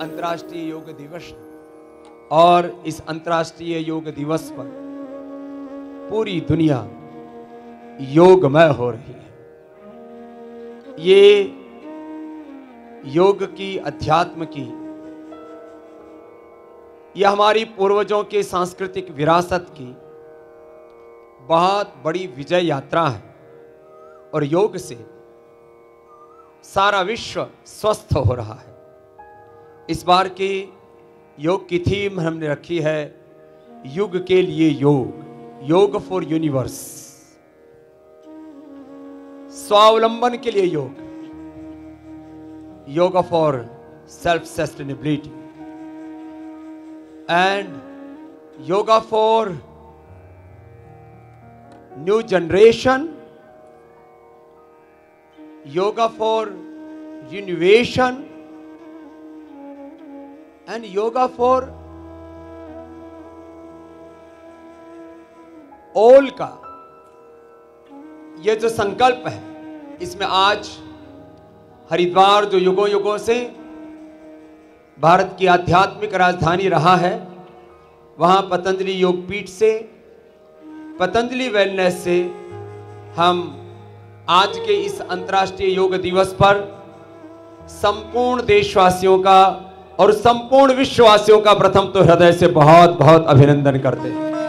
अंतर्राष्ट्रीय योग दिवस है और इस अंतर्राष्ट्रीय योग दिवस पर पूरी दुनिया योगमय हो रही है। ये योग की, अध्यात्म की, यह हमारी पूर्वजों के सांस्कृतिक विरासत की बहुत बड़ी विजय यात्रा है और योग से सारा विश्व स्वस्थ हो रहा है। इस बार की योग की थीम हमने रखी है युग के लिए योग, योग फॉर यूनिवर्स। स्वावलंबन के लिए योग, yoga for self sustainability and yoga for new generation, yoga for innovation and yoga for all का ये जो संकल्प है, इसमें आज हरिद्वार जो युगों युगों से भारत की आध्यात्मिक राजधानी रहा है, वहां पतंजलि योगपीठ से, पतंजलि वेलनेस से हम आज के इस अंतर्राष्ट्रीय योग दिवस पर संपूर्ण देशवासियों का और संपूर्ण विश्ववासियों का प्रथम तो हृदय से बहुत बहुत अभिनंदन करते हैं।